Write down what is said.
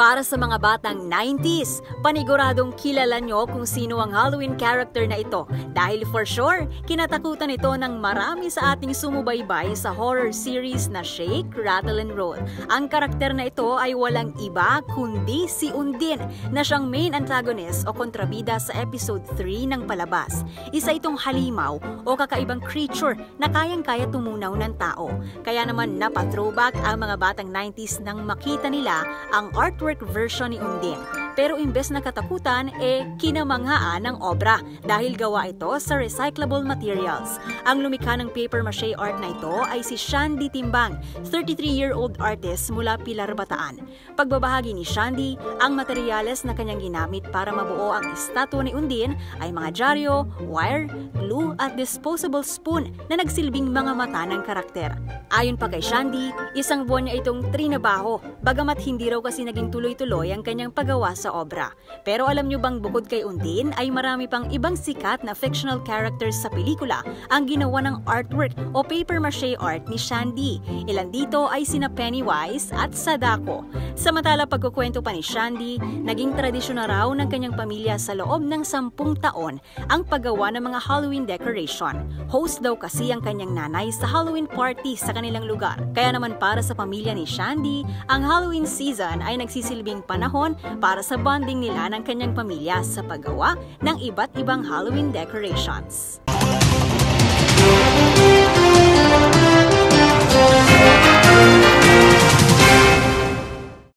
Para sa mga batang 90s, paniguradong kilala nyo kung sino ang Halloween character na ito dahil for sure, kinatakutan ito ng marami sa ating sumubaybay sa horror series na Shake, Rattle and Roll. Ang karakter na ito ay walang iba kundi si Undin na siyang main antagonist o kontrabida sa episode 3 ng palabas. Isa itong halimaw o kakaibang creature na kayang-kaya tumunaw ng tao. Kaya naman napa-throwback ang mga batang 90s nang makita nila ang artwork version ni Undin. Pero imbes na katakutan, kinamanghaan ng obra dahil gawa ito sa recyclable materials. Ang lumikha ng paper mache art na ito ay si Shandy Timbang, 33-year-old artist mula Pilar, Bataan. Pagbabahagi ni Shandy, ang materyales na kanyang ginamit para mabuo ang estatwa ni Undin ay mga dyaryo, wire, glue at disposable spoon na nagsilbing mga mata ng karakter. Ayon pa kay Shandy, isang buwan niya itong trinabaho, bagamat hindi raw kasi naging tuloy-tuloy ang kanyang paggawa sa obra. Pero alam niyo bang bukod kay Undin ay marami pang ibang sikat na fictional characters sa pelikula ang ginawa ng artwork o paper mache art ni Shandy. Ilan dito ay sina Pennywise at Sadako. Samantala pagkukwento pa ni Shandy, naging tradisyon na raw ng kanyang pamilya sa loob ng 10 taon ang paggawa ng mga Halloween decoration. Host daw kasi ang kanyang nanay sa Halloween party sa kanilang lugar. Kaya naman para sa pamilya ni Shandy, ang Halloween season ay nagsisilbing panahon para sa bonding nila ng kanyang pamilya sa paggawa ng iba't ibang Halloween decorations.